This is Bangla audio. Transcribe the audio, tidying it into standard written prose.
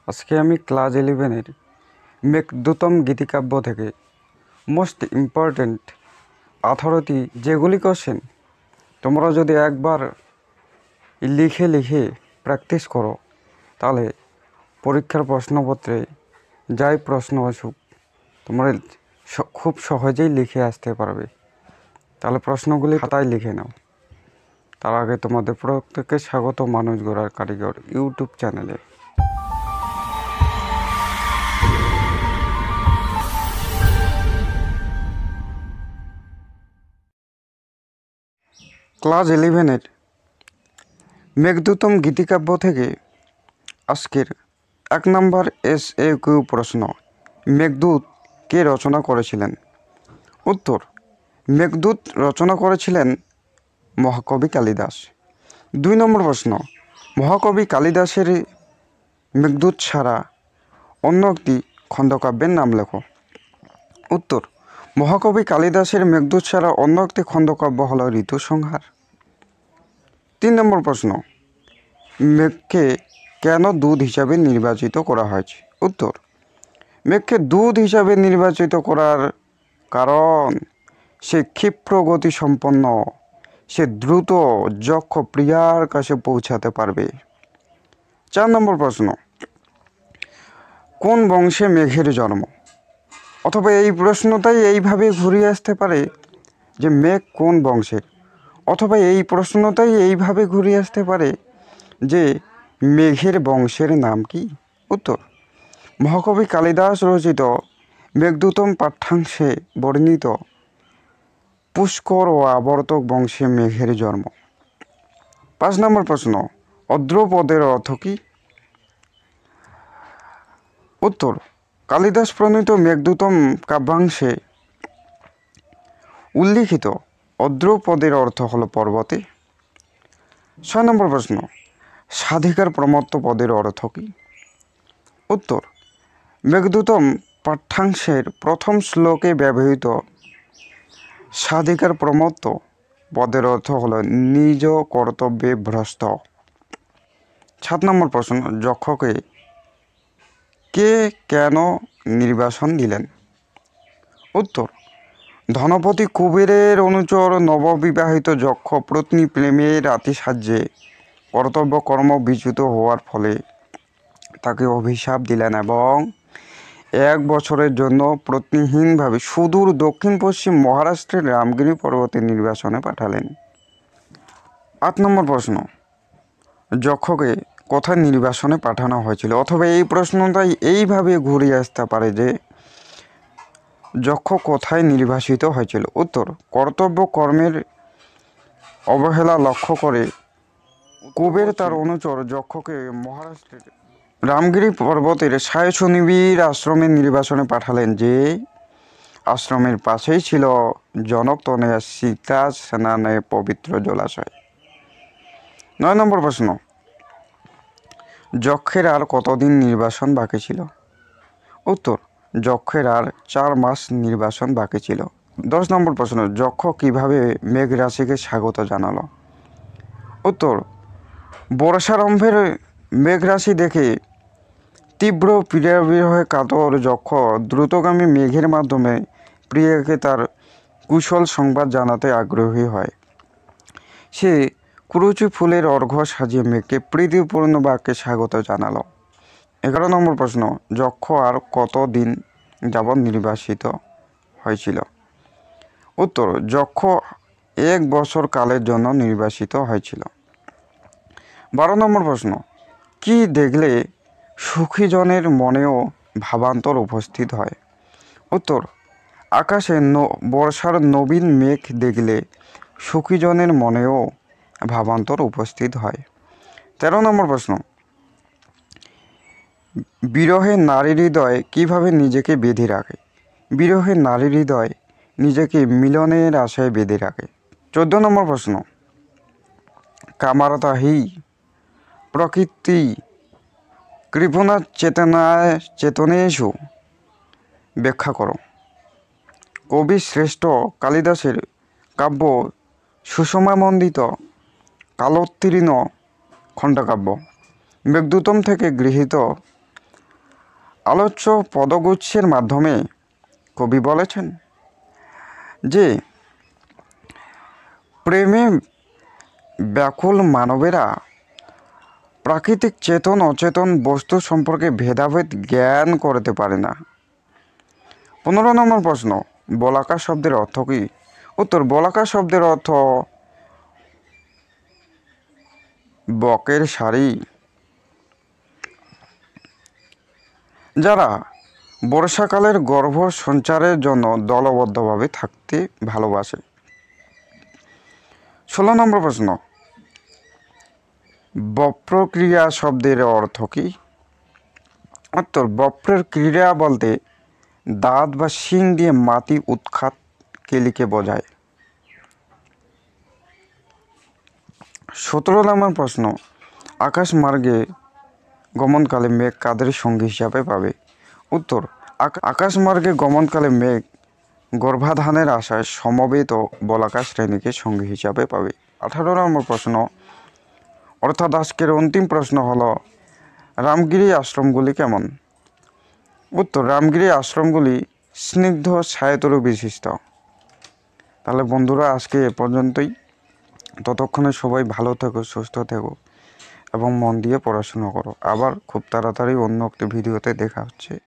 আজকে আমি ক্লাস 11-এর মেঘদূতম গীতিকাব্য থেকে মোস্ট ইম্পর্ট্যান্ট 18টি যেগুলি কোশ্চেন তোমরা যদি একবার লিখে লিখে প্র্যাকটিস করো তাহলে পরীক্ষার প্রশ্নপত্রে যাই প্রশ্ন আসুক তোমরা খুব সহজেই লিখে আসতে পারবে। তাহলে প্রশ্নগুলি খাতায় লিখে নাও। তার আগে তোমাদের প্রত্যেককে স্বাগত মানুষ গড়ার কারিগর ইউটিউব চ্যানেলে। ক্লাস 11-এর মেঘদূতম গীতিকাব্য থেকে আজকের 1 নম্বর SAQ প্রশ্ন, মেঘদূত কে রচনা করেছিলেন? উত্তর, মেঘদূত রচনা করেছিলেন মহাকবি কালিদাস। 2 নম্বর প্রশ্ন, মহাকবি কালিদাসের মেঘদূত ছাড়া অন্য একটি খণ্ডকাব্যের নাম লেখো। উত্তর, মহাকবি কালিদাসের মেঘদূত ছাড়া অন্য একটি খণ্ডকাব্য হল ঋতুসংহার। 3 নম্বর প্রশ্ন, মেঘকে কেন দুধ হিসাবে নির্বাচিত করা হয়েছে? উত্তর, মেঘকে দুধ হিসাবে নির্বাচিত করার কারণ সে ক্ষিপ্র গতি সম্পন্ন, সে দ্রুত যক্ষ প্রিয়ার কাছে পৌঁছাতে পারবে। 4 নম্বর প্রশ্ন, কোন বংশে মেঘের জন্ম? অথবা এই প্রশ্নটাই এইভাবে ঘুরিয়ে আসতে পারে যে মেঘ কোন বংশের, অথবা এই প্রশ্নটাই এইভাবে ঘুরিয়ে আসতে পারে যে মেঘের বংশের নাম কি? উত্তর, মহাকবি কালিদাস রচিত মেঘদূতম পাঠ্যাংশে বর্ণিত পুষ্কর ও আবর্তক বংশে মেঘের জন্ম। 5 নম্বর প্রশ্ন, অদ্র পদের অর্থ কি? উত্তর, কালিদাস প্রণীত মেঘদূতম কাব্যাংশে উল্লিখিত অদ্র পদের অর্থ হল পর্বতে। 6 নম্বর প্রশ্ন, সাধিকার প্রমত্ত পদের অর্থ কি? উত্তর, মেঘদূতম পাঠ্যাংশের প্রথম শ্লোকে ব্যবহৃত সাধিকার প্রমত্ত পদের অর্থ হল নিজ কর্তব্যে ভ্রষ্ট। 7 নম্বর প্রশ্ন, যক্ষকে কে কেন নির্বাসন দিলেন? উত্তর, ধনপতি কুবেরের অনুচর নববিবাহিত যক্ষ পত্নী প্রেমের আতিশয্যে কর্তব্য কর্ম বিচ্যুত হওয়ার ফলে তাকে অভিশাপ দিলেন এবং 1 বছরের জন্য পত্নীহীনভাবে সুদূর দক্ষিণ পশ্চিম মহারাষ্ট্রের রামগিরি পর্বতে নির্বাসনে পাঠালেন। 8 নম্বর প্রশ্ন, যক্ষকে কোথায় নির্বাসনে পাঠানো হয়েছিল? অথবা এই প্রশ্নটাই এইভাবে ঘুরিয়ে আসতে পারে যে যক্ষ কোথায় নির্বাসিত হয়েছিল? উত্তর, কর্তব্য কর্মের অবহেলা লক্ষ্য করে কুবের তার অনুচর যক্ষকে মহারাষ্ট্রের রামগিরি পর্বতের সায়সনিবির আশ্রমে নির্বাসনে পাঠালেন, যে আশ্রমের পাশেই ছিল জনকতনয়া সীতা স্নানে পবিত্র জলাশয়। 9 নম্বর প্রশ্ন, যক্ষের আর কতদিন নির্বাসন বাকি ছিল? উত্তর, যক্ষের আর 4 মাস নির্বাসন বাকি ছিল। 10 নম্বর প্রশ্ন, যক্ষ কিভাবে মেঘ রাশিকে স্বাগত জানালো? উত্তর, বর্ষারম্ভের মেঘ রাশি দেখে তীব্র প্রিয়াবিরহে কাতর যক্ষ দ্রুতগামী মেঘের মাধ্যমে প্রিয়াকে তার কুশল সংবাদ জানাতে আগ্রহী হয়। সে কুরুচি ফুলের অর্ঘ্য সাজিয়ে মেঘকে প্রীতিপূর্ণ বাক্যে স্বাগত জানালো। 11 নম্বর প্রশ্ন, যক্ষ আর কতদিন যাবৎ নির্বাসিত হয়েছিল? উত্তর, যক্ষ 1 বছর কালের জন্য নির্বাসিত হয়েছিল। 12 নম্বর প্রশ্ন, কি দেখলে সুখীজনের মনেও ভাবান্তর উপস্থিত হয়? উত্তর, আকাশে বর্ষার নবীন মেঘ দেখলে সুখীজনের মনেও ভাবান্তর উপস্থিত হয়। 13 নম্বর প্রশ্ন, বিরহে নারী হৃদয় কীভাবে নিজেকে বেঁধে রাখে? বিরহে নারী হৃদয় নিজেকে মিলনের আশায় বেঁধে রাখে। 14 নম্বর প্রশ্ন, কামারতা হি প্রকৃতি কৃপণা চেতনেষু ব্যাখ্যা করো। কবি শ্রেষ্ঠ কালিদাসের কাব্য সুষমামণ্ডিত কালোত্তীর্ণ খণ্ডকাব্য মেঘদূতম থেকে গৃহীত আলোচ্য পদগুচ্ছের মাধ্যমে কবি বলেছেন যে প্রেমে ব্যাকুল মানবেরা প্রাকৃতিক চেতন অচেতন বস্তু সম্পর্কে ভেদাভেদ জ্ঞান করতে পারে না। 15 নম্বর প্রশ্ন, বলাকা শব্দের অর্থ কী? উত্তর, বলাকা শব্দের অর্থ বকের সারি। যারা বর্ষাকালের গর্ভ সঞ্চারের জন্য দলবদ্ধভাবে থাকতে ভালোবাসে। 16 নম্বর প্রশ্ন, বপ্রক্রিয়া শব্দের অর্থ কী? উত্তর, বপ্রের ক্রিয়া বলতে দাঁত বা শিং দিয়ে মাটি উৎখাত কেলিকে বোঝায়। 17 নম্বর প্রশ্ন, আকাশমার্গে গমনকালে মেঘ কাদের সঙ্গী হিসাবে পাবে? উত্তর, আকাশমার্গে গমনকালে মেঘ গর্ভাধানের আশায় সমবেত বলাকা শ্রেণীকে সঙ্গী হিসাবে পাবে। 18 নম্বর প্রশ্ন, অর্থাৎ আজকের অন্তিম প্রশ্ন হলো, রামগিরি আশ্রমগুলি কেমন? উত্তর, রামগিরি আশ্রমগুলি স্নিগ্ধ ছায়াতরু বিশিষ্ট। তাহলে বন্ধুরা, আজকে এ পর্যন্তই। ততক্ষণে সবাই ভালো থেকো, সুস্থ থেকো এবং মন দিয়ে পড়াশোনা করো। আবার খুব তাড়াতাড়ি অন্য একটি ভিডিওতে দেখা হচ্ছে।